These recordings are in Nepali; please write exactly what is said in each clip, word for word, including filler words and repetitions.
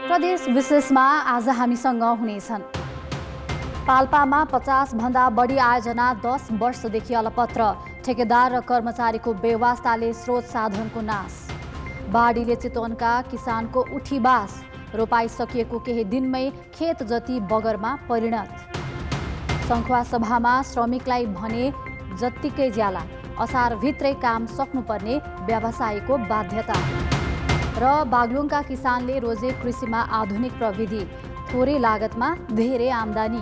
प्रदेश विशेषमा आज हामीसँग हुनेछन्। पाल्पामा पचास भन्दा बढी आयोजना दस वर्षदेखि अलपत्र, ठेकेदार र कर्मचारीको बेवास्ताले स्रोत साधनको नाश। बाढीले चितवनका किसानको उठीबास, रोपाई सकिएको केही दिनमै खेत जति बगरमा परिणत। सङ्खुवा सभामा श्रमिकलाई भने जत्तिकै ज्याला, असारभित्रै काम सक्नुपर्ने व्यवसायीको बाध्यता। र बागलुङका किसानले रोजे कृषिमा आधुनिक प्रविधि, थोरै लागतमा धेरै आम्दानी।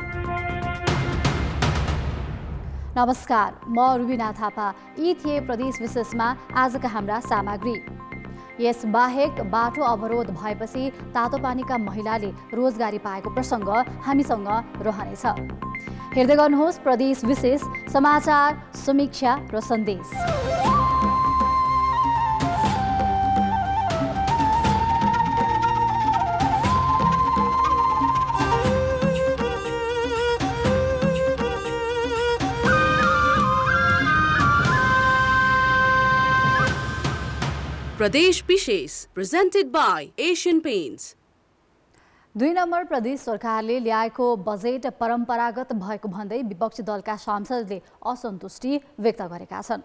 नमस्कार, म रुबिना थापा। यी थिए प्रदेश विशेषमा आजका हाम्रा सामग्री। यस बाहेक बाटो अवरोध भएपछि तातोपानीका महिलाले रोजगारी पाएको प्रसङ्ग हामीसँग रहनेछ। हेर्दै गर्नुहोस् प्रदेश विशेष, समाचार, समीक्षा र सन्देश। प्रदेश विशेष प्रेजेन्टेड बाई एशियन पेन्ट्स। दुई नम्बर प्रदेश सरकारले ल्याएको बजेट परम्परागत भएको भन्दै विपक्षी दलका सांसदले असन्तुष्टि व्यक्त गरेका छन्।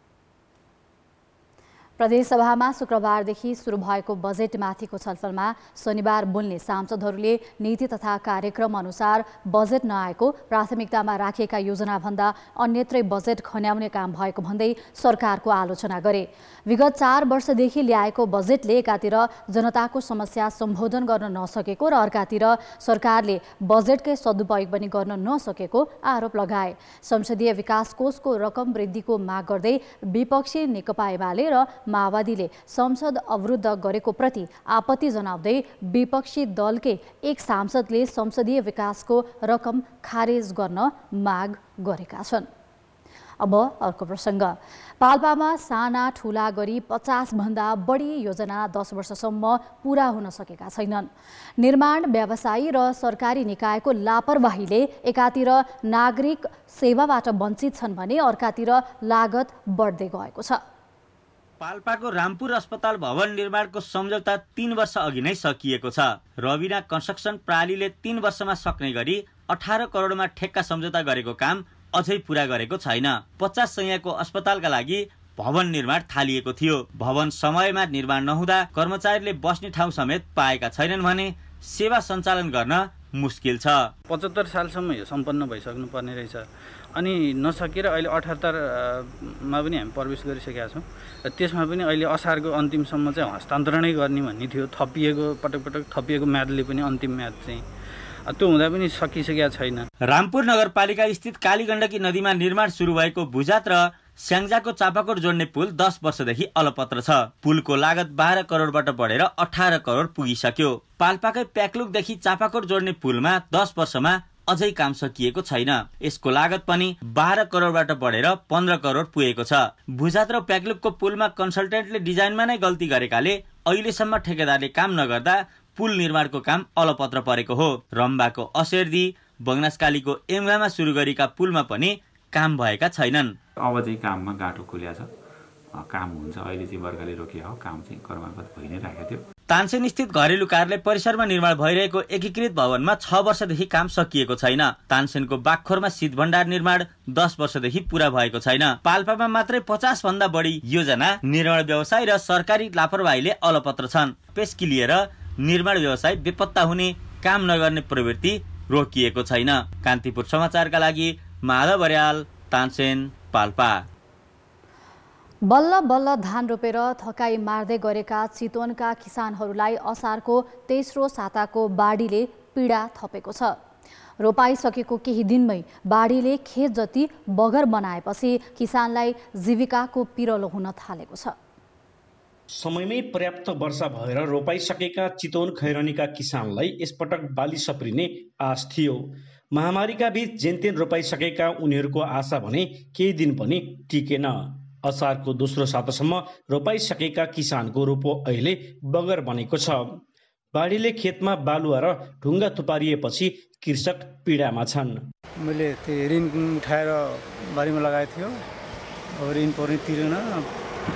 प्रदेशसभामा शुक्रबारदेखि सुरु भएको बजेटमाथिको छलफलमा शनिबार बोल्ने सांसदहरूले नीति तथा कार्यक्रम अनुसार बजेट नआएको, प्राथमिकतामा राखिएका योजनाभन्दा अन्यत्रै बजेट खन्याउने काम भएको भन्दै सरकारको आलोचना गरे। विगत चार वर्षदेखि ल्याएको बजेटले एकातिर जनताको समस्या सम्बोधन गर्न नसकेको र अर्कातिर सरकारले बजेटकै सदुपयोग पनि गर्न नसकेको आरोप लगाए। संसदीय विकास कोषको रकम वृद्धिको माग गर्दै विपक्षी नेकपा एमाले र माओवादीले संसद अवरुद्ध गरेको प्रति आपत्ति जनाउँदै विपक्षी दलकै एक सांसदले संसदीय विकासको रकम खारेज गर्न माग गरेका छन्। अब अर्को प्रसङ्ग। पाल्पामा साना ठुला गरी पचास भन्दा बढी योजना दस वर्षसम्म पूरा हुन सकेका छैनन्। निर्माण व्यवसायी र सरकारी निकायको लापरवाहीले एकातिर नागरिक सेवाबाट वञ्चित छन् भने अर्कातिर लागत बढ्दै गएको छ। पाल्पाको रामपुर अस्पताल भवन निर्माणको सम्झौता तीन वर्ष अघि नै सकिएको छ। रविना कन्स्ट्रक्सन प्रणालीले तीन वर्षमा सक्ने गरी अठार करोडमा ठेक्का सम्झौता गरेको काम अझै पूरा गरेको छैन। पचास सयको अस्पतालका लागि भवन निर्माण थालिएको थियो। भवन समयमा निर्माण नहुँदा कर्मचारीले बस्ने ठाउँ समेत पाएका छैनन् भने सेवा सञ्चालन गर्न मुस्किल छ। पचहत्तर सालसम्म यो सम्पन्न भइसक्नु पर्ने रहेछ, अनि नसकेर अहिले अठहत्तरमा पनि हामी प्रवेश गरिसकेका छौँ। त्यसमा पनि अहिले असारको अन्तिमसम्म चाहिँ हस्तान्तरणै गर्ने भन्ने थियो। थपिएको पटक पटक थपिएको म्यादले पनि अन्तिम म्याद चाहिँ त्यो हुँदा पनि सकिसकेका छैन। रामपुर नगरपालिका स्थित कालीगण्डकी नदीमा निर्माण सुरु भएको भुजात र स्याङ्जाको चापाकोट जोड्ने पुल दस वर्षदेखि अलपत्र छ। पुलको लागत बाह्र करोडबाट बढेर अठार करोड पुगिसक्यो। पाल्पाकै प्याक्लुकदेखि चापाकोट जोड्ने पुलमा दस वर्षमा अझै काम सकिएको छैन। यसको लागत पनि बाह्र करोडबाट बढेर पन्ध्र करोड पुगेको छ। भुजात र प्याक्लुकको पुलमा कन्सल्टेन्टले डिजाइनमा नै गल्ती गरेकाले अहिलेसम्म ठेकेदारले काम नगर्दा पुल निर्माणको काम अलपत्र परेको हो। रम्बाको असेरदी, बगनासकालीको एमगामा सुरु गरेका पुलमा पनि काम भएका छैनन्। अब चाहिँ काममा गाँठो खुल्या छ, काम हुन्छ। अहिले चाहिँ वर्गले रोकिया हो, काम चाहिँ कर्मगत भइ नै राखेको थियो। तानसेन स्थित घरेलु कार्यालय परिसरमा निर्माण भइरहेको एकीकृत भवनमा छ वर्षदेखि काम सकिएको छैन। तानसेनको बागखोरमा शीत भण्डार निर्माण दस वर्षदेखि पूरा भएको छैन। पाल्पामा मात्रै पचास भन्दा बढी योजना निर्माण व्यवसाय र सरकारी लापरवाहीले अलपत्र छन्। पेस्की लिएर निर्माण व्यवसाय बेपत्ता हुने, काम नगर्ने प्रवृत्ति रोकिएको छैन। कान्तिपुर समाचारका लागि माधव बर्याल, तानसेन, पाल्पा। बल्ल बल्ल धान रोपेर थकाई मार्दै गरेका चितवनका किसानहरूलाई असारको तेस्रो साताको बाढीले पीडा थपेको छ। रोपाई सकेको केही दिनमै बाढीले खेत जति बगर बनाएपछि किसानलाई जीविकाको पिरलो हुन थालेको छ। समयमै पर्याप्त वर्षा भएर रोपाइसकेका चितवन खैरनीका किसानलाई यसपटक बाली सप्रिने आश थियो। महामारीका बीच जेनतेन रोपाइसकेका उनीहरूको आशा भने केही दिन पनि टिकेन। असारको दोस्रो सातासम्म रोपाइसकेका किसानको रोपो अहिले बगर बनेको छ। बाढीले खेतमा बालुवा र ढुङ्गा थुपारिएपछि कृषक पीडामा छन्। मैले त्यो ऋण उठाएर बारीमा लगाएको थियो, अब ऋण पनि तिरेन,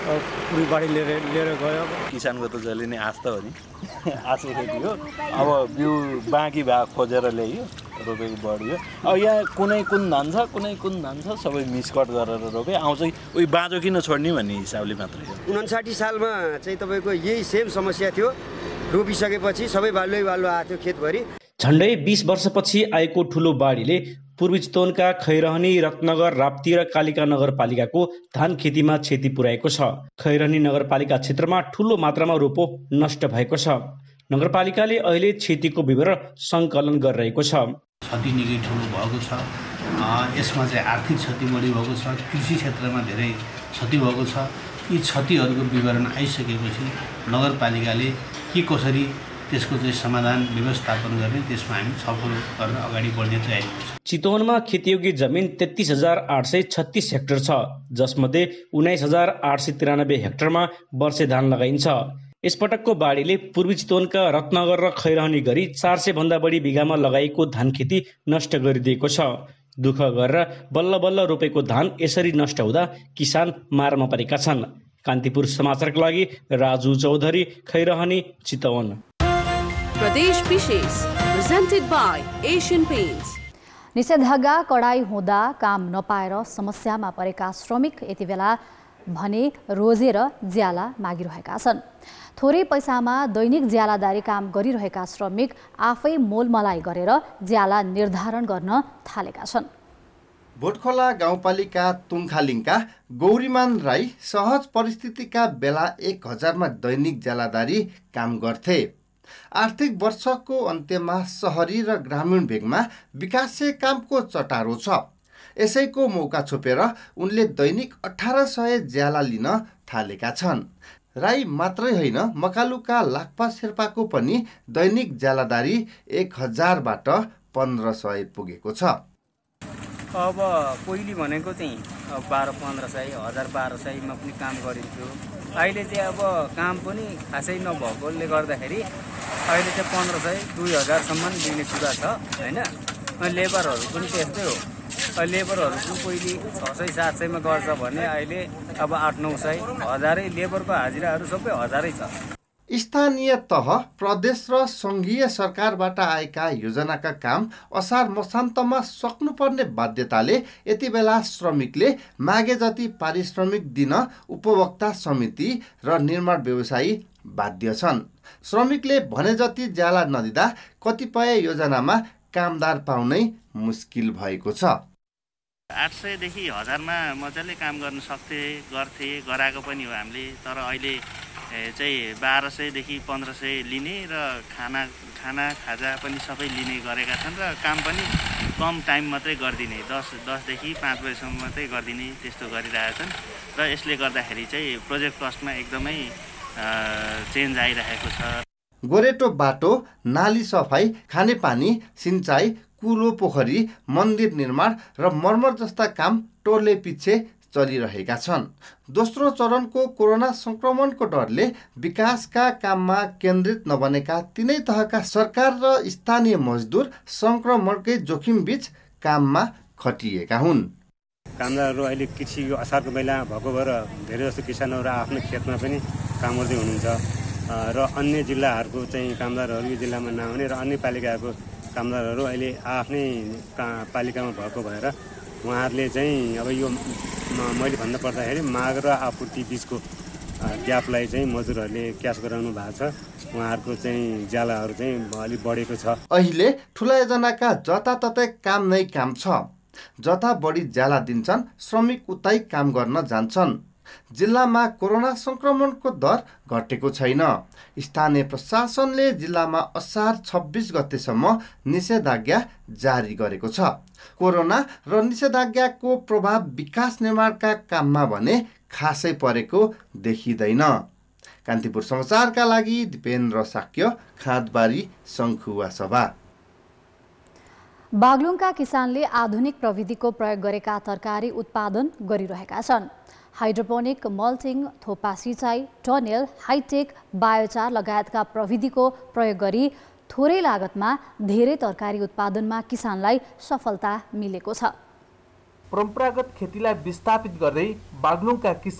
पुरै बाढी लिएर लिएर गयो। किसानको त जहिले नै आस्था हो नि, आशा खेती हो। अब बिउ बाँकी भए खोजेर ल्याइयो, रोपेको बढियो। अब यहाँ कुनै कुन धान छ कुनै कुन धान छ सबै मिसकट गरेर रोपे आउँछ, उही बाँझो किन छोड्ने भन्ने हिसाबले मात्रै हो। उनासाठी सालमा चाहिँ तपाईँको यही सेम समस्या थियो, रोपिसकेपछि सबै बालुवै बालु आएको थियो खेतभरि। झन्डै बीस वर्षपछि आएको ठुलो बाढीले पूर्वी चितवनका खैरहनी, रत्नगर, राप्ती र कालिका नगरपालिकाको धान खेतीमा क्षति पुर्याएको छ। खैरहनी नगरपालिका क्षेत्रमा ठुलो मात्रामा रोपो नष्ट भएको छ। नगरपालिकाले अहिले क्षतिको विवरण सङ्कलन गरिरहेको छ। क्षति निकै ठुलो भएको छ। यसमा चाहिँ आर्थिक क्षति बढी भएको छ, कृषि क्षेत्रमा धेरै क्षति भएको छ। यी क्षतिहरूको विवरण आइसकेपछि नगरपालिकाले के कसरी त्यसको चाहिँ समाधान व्यवस्थापन गर्ने, त्यसमा हामी छलफल गरेर अगाडि बढ्ने तयारी छ। चितवनमा खेतीयोग्य जमिन तेत्तीस हजार आठ सय छत्तिस हेक्टर छ, जसमध्ये उन्नाइस हजार आठ सय तिरानब्बे हेक्टरमा वर्षे धान लगाइन्छ। यसपटकको बाढीले पूर्वी चितवनका रत्नगर र खैरहनी गरी चार सय भन्दा बढी बिघामा लगाएको धान खेती नष्ट गरिदिएको छ। दुःख गरेर बल्ल बल्ल रोपेको धान यसरी नष्ट हुँदा किसान मारमा परेका छन्। कान्तिपुर समाचारका लागि राजु चौधरी, खैरहनी, चितवन। प्रदेश विशेष presented by Asian Paints। निषेधाज्ञा कडाई हुँदा काम नपाएर समस्यामा परेका श्रमिक यति बेला भने रोजेर ज्याला मागिरहेका छन्। थोरै पैसामा दैनिक ज्यालादारी काम गरिरहेका श्रमिक आफै मोलमलाई गरेर ज्याला निर्धारण गर्न थालेका छन्। भोटखोला गाउँपालिका तुङखालिङका गौरीमान राई सहज परिस्थितिका बेला एक हजारमा दैनिक ज्यालादारी काम गर्थे। आर्थिक वर्षको अन्त्यमा सहरी र ग्रामीण भेगमा विकासे कामको चटारो छ। यसैको मौका छोपेर उनले दैनिक अठार सय ज्याला लिन थालेका छन्। राई मात्रै होइन, मकालुका लाक्पा शेर्पाको पनि दैनिक ज्यालादारी एक हजारबाट पन्ध्र सय पुगेको छ। अब पहिले भनेको चाहिँ अब बाह्र पन्ध्र सय हजार बाह्र सयमा पनि काम गरिन्थ्यो। अहिले चाहिँ अब काम पनि खासै नभएकोले गर्दाखेरि अहिले चाहिँ पन्ध्र सय दुई हजारसम्म दिने कुरा छ होइन। लेबरहरू पनि त्यस्तै हो। लेबरहरू पनि पहिले छ सय सात सयमा गर्छ भने अहिले अब आठ नौ सय हजारै लेबरको हाजिराहरू सबै हजारै छ। स्थानीय तह, प्रदेश र सङ्घीय सरकारबाट आएका योजनाका काम असार मसान्तमा सक्नुपर्ने बाध्यताले यति बेला श्रमिकले मागे जति पारिश्रमिक दिन उपभोक्ता समिति र निर्माण व्यवसायी बाध्य छन्। श्रमिकले भने जति ज्याला नदिँदा कतिपय योजनामा कामदार पाउनै मुस्किल भएको छ। आठ सयदेखि हजारमा मजाले काम गर्न सक्थे, गर्थे, गराएको पनि हो हामीले। तर अहिले चाहिँ बाह्र सयदेखि पन्ध्र सय लिने र खाना खाना खाजा पनि सबै लिने गरेका छन् र काम पनि कम टाइम मात्रै गरिदिने, दस दसदेखि पाँच बजीसम्म मात्रै गरिदिने त्यस्तो गरिरहेछन्। र यसले गर्दाखेरि चाहिँ प्रोजेक्ट कस्टमा एकदमै चेन्ज आइरहेको छ। गोरेटो बाटो, नाली सफाई, खानेपानी, सिँचाइ, कुलो पोखरी, मन्दिर निर्माण र मर्मत जस्ता काम टोले पछि चलिरहेका छन्। दोस्रो चरणको कोरोना संक्रमणको डरले विकासका काममा केन्द्रित नबनेका तिनै तहका सरकार र स्थानीय मजदुर संक्रमणकै जोखिम बीच काममा खटिएका हुन्। कामदारहरू अहिले कृषिको असारको बेला भएको भएर धेरै जस्तो किसानहरू आफ्नो खेतमा पनि काम गर्दै हुनुहुन्छ र अन्य जिल्लाहरूको चाहिँ कामदारहरू यो जिल्लामा नआउने र अन्य पालिकाको कामदारहरू अहिले आफ्नै पालिकामा भएको भएर उहाँहरूले चाहिँ अब यो मैले भन्नु पर्दाखेरि माग र आपूर्ति बिचको ग्यापलाई चाहिँ मजदुरहरूले क्यास गराउनु भएको छ। उहाँहरूको चाहिँ ज्यालाहरू चाहिँ अलिक बढेको छ। अहिले ठुला योजनाका जताततै काम नै काम छ। जता बढी ज्याला दिन्छन् श्रमिक उतै काम गर्न जान्छन्। जिल्लामा कोरोना संक्रमणको दर घटेको छैन। स्थानीय प्रशासनले जिल्लामा असार छब्बिस गतेसम्म निषेधाज्ञा जारी गरेको छ। कोरोना र निषेधाज्ञाको प्रभाव विकास निर्माणका काममा भने खासै परेको देखिँदैन। कान्तिपुर समाचारका लागि दिपेन्द्र साक्य, खादबारी, शङ्खुवा सभा। बागलुङका किसानले आधुनिक प्रविधिको प्रयोग गरेका तरकारी उत्पादन गरिरहेका छन्। हाइड्रोपोनिक, मल्टिङ, थोपा सिँचाइ, टनेल, हाइटेक, बायोचार लगायतका प्रविधिको प्रयोग गरी थोरै लागतमा धेरै तरकारी उत्पादनमा किसानलाई सफलता मिलेको छ। परम्परागत खेतीलाई विस्थापित गर्दै बागलुङका किसान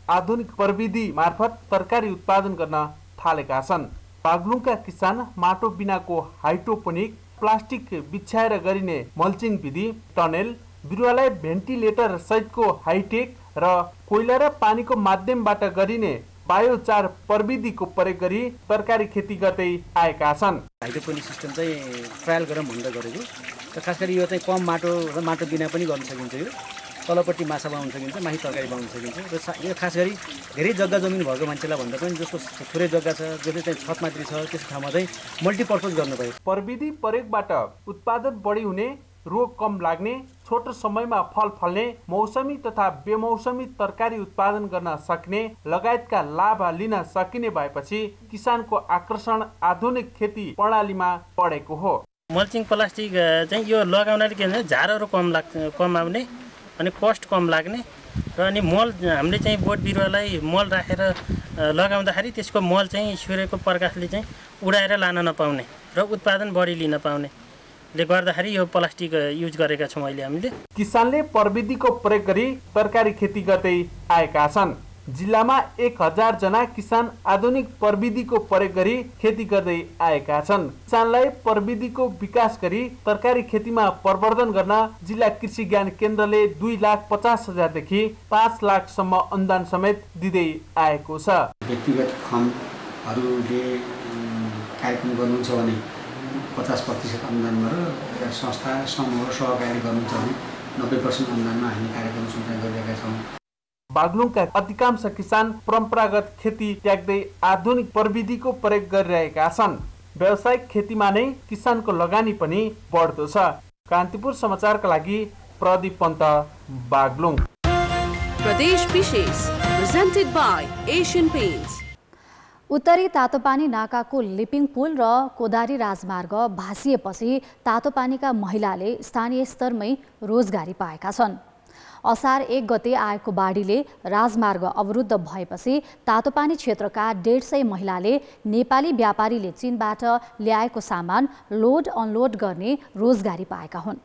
आधुनिक प्रविधि मार्फत तरकारी उत्पादन गर्न थालेका छन्। बागलुङका किसान माटो बिनाको हाइड्रोपोनिक, प्लास्टिक बिछ्याएर गरिने मल्चिङ विधि, टनेल, बिरुवालाई भेन्टिलेटर सहितको हाइटेक र कोइला र पानीको माध्यमबाट गरिने बायोचार प्रविधिको प्रयोग गरी तरकारी खेती गर्दै आएका छन्। हाइड्रोपोनिक सिस्टम चाहिँ ट्रायल गरेर भन्दा गरेको र खास गरी यो चाहिँ कम माटो र माटो बिना पनि गर्न सकिन्छ। यो तलपट्टि माछा बाउन सकिन्छ, माथि तरकारी बाउन सकिन्छ र यो खास गरी धेरै जग्गा जमिन भएको मान्छेलाई भन्दा पनि जसको थोरै जग्गा छ, जसले चाहिँ छत मात्रै छ, त्यस ठाउँमा चाहिँ मल्टिपर्पज गर्नु पर्यो। प्रविधि प्रयोगबाट उत्पादन बढी हुने, रोग कम लाग्ने, छोटो समयमा फल फल्ने, मौसमी तथा बेमौसमी तरकारी उत्पादन गर्न सक्ने लगायतका लाभ लिन सकिने भएपछि किसानको आकर्षण आधुनिक खेती प्रणालीमा बढेको हो। मल्चिङ प्लास्टिक चाहिँ यो लगाउनाले के भन्छ झारहरू कम लाग्छ, कम आउने अनि कस्ट कम लाग्ने र अनि मल हामीले चाहिँ बोट बिरुवालाई मल राखेर लगाउँदाखेरि त्यसको मल चाहिँ सूर्यको प्रकाशले चाहिँ उडाएर लान नपाउने र उत्पादन बढी लिन पाउने ले गर्दाखेरि यो प्लास्टिक युज गरेका छौँ अहिले हामीले। किसानले प्रविधिको प्रयोग गरी तरकारी खेती गर्दै आएका छन्। जिल्लामा एक हजार जना किसान आधुनिक प्रविधिको प्रयोग गरी खेती गर्दै आएका छन्। किसानलाई प्रविधिको विकास गरी तरकारी खेतीमा प्रवर्धन गर्न जिल्ला कृषि ज्ञान केन्द्रले दुई लाख पचास हजारदेखि पाँच लाखसम्म अनुदान समेत दिँदै आएको छ। व्यक्तिगत फर्महरूले कार्यक्रम गर्नुहुन्छ भने पचास प्रतिशत अनुदानमा र संस्था समूह सहकारी गर्नुहुन्छ भने नब्बे पर्सेन्ट अनुदानमा हामी कार्यक्रम सञ्चालन गरिरहेका छौँ। बागलुङका अधिकांश किसान परम्परागत खेती त्याग्दै आधुनिक प्रविधिको प्रयोग गरिरहेका छन्। व्यावसायिक खेतीमा नै किसानको लगानी पनि बढ्दो छ। कान्तिपुर समाचारका लागि प्रदीप पन्त, बागलुङ। प्रदेश विशेष प्रेजेन्टेड बाय एशियन पेन्ट्स। उत्तरी तातोपानी नाकाको लिपिङ पुल र कोदारी राजमार्ग भासिएपछि तातोपानीका महिलाले स्थानीय स्तरमै रोजगारी पाएका छन्। असार एक गते आएको बाढीले राजमार्ग अवरुद्ध भएपछि तातोपानी क्षेत्रका डेढ सय महिलाले नेपाली व्यापारीले चीनबाट ल्याएको सामान लोड अनलोड गर्ने रोजगारी पाएका हुन्।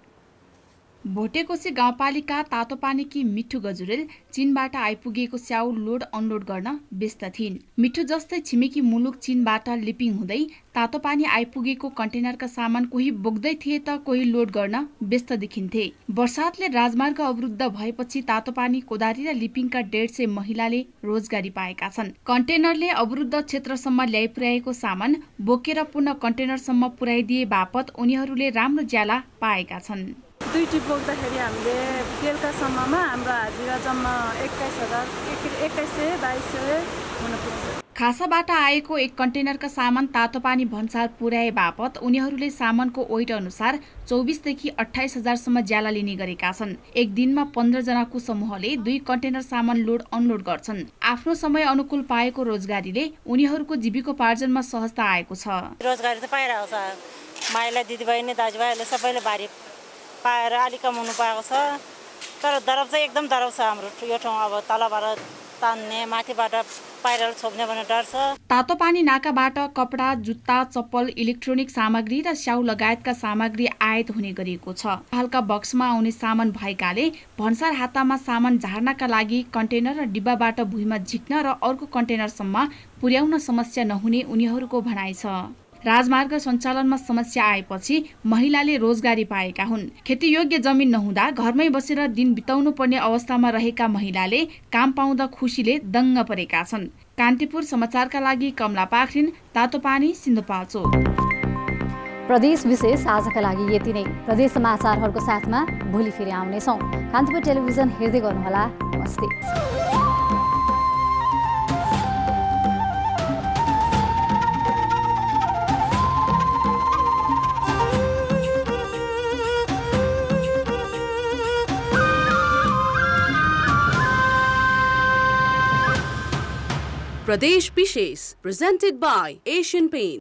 भोटेकोशी गाउँपालिका तातोपानीकी मिठु गजुरेल चीनबाट आइपुगेको स्याउ लोड अनलोड गर्न व्यस्त थिइन्। मिठु जस्तै छिमेकी मुलुक चीनबाट लिपिङ हुँदै तातोपानी आइपुगेको कन्टेनरका सामान कोही बोक्दै थिए त कोही लोड गर्न व्यस्त देखिन्थे। वर्षातले राजमार्ग अवरुद्ध भएपछि तातोपानी, कोदारी र लिपिङका डेढ सय महिलाले रोजगारी पाएका छन्। कन्टेनरले अवरुद्ध क्षेत्रसम्म ल्याइ पुर्याएको सामान बोकेर पुनः कन्टेनरसम्म पुर्याइदिए बापत उनीहरूले राम्रो ज्याला पाएका छन्। दुई टिप बोक्दाखेरि हामीले बेलुकासम्ममा हाम्रो हाजिरा जम्मा एक्काइस हजार एक्काइस सय बाइस सय हुन पुग्छ। खासाबाट आएको एक कन्टेनरका सामान तातोपानी भन्सार पुर्याए बापत उनीहरूले सामानको वेट अनुसार चौबिसदेखि अठाइस हजारसम्म ज्याला लिने गरेका छन्। एक दिनमा पन्ध्र जनाको समूहले दुई कन्टेनर सामान लोड अनलोड गर्छन्। आफ्नो समय अनुकूल पाएको रोजगारीले उनीहरूको जीविकोपार्जनमा सहजता आएको छ। रोजगारी त पाइरहेको छ। माइला दिदीबहिनी दाजुभाइहरूले सबैले बारी पाएर अलिक कमाउनु पाएको छ। तर दरब चाहिँ एकदम दरब छ हाम्रो यो ठाउँ। अब तलबाट तान्ने, माथिबाट पाइरल छोप्ने भन्ने डर छ। तातोपानी नाकाबाट कपडा, जुत्ता, चप्पल, इलेक्ट्रोनिक सामग्री र स्याउ लगायतका सामग्री आयात हुने गरिएको छ। हल्का बक्समा आउने सामान भएकाले भन्सार हातामा सामान झार्नका लागि कन्टेनर र डिब्बाबाट भुइँमा झिक्न र अर्को कन्टेनरसम्म पुर्याउन समस्या नहुने उनीहरूको भनाइ छ। राजमार्ग सञ्चालनमा समस्या आएपछि महिलाले रोजगारी पाएका हुन्। खेतीयोग्य जमिन नहुँदा घरमै बसेर दिन बिताउनु पर्ने अवस्थामा रहेका महिलाले काम पाउँदा खुसीले दङ्ग परेका छन्। कान्तिपुर समाचारका लागि कमला पाखरिन, तातोपानी, सिन्धुपाल्चोक। प्रदेश विशेष आजका लागि यति नै। प्रदेश समाचारहरूको साथमा भोलि फेरि आउनेछौँ। कान्तिपुर टेलिभिजन हेर्दै गर्नुहोला। नमस्ते। प्रदेश विशेष presented by Asian Paints।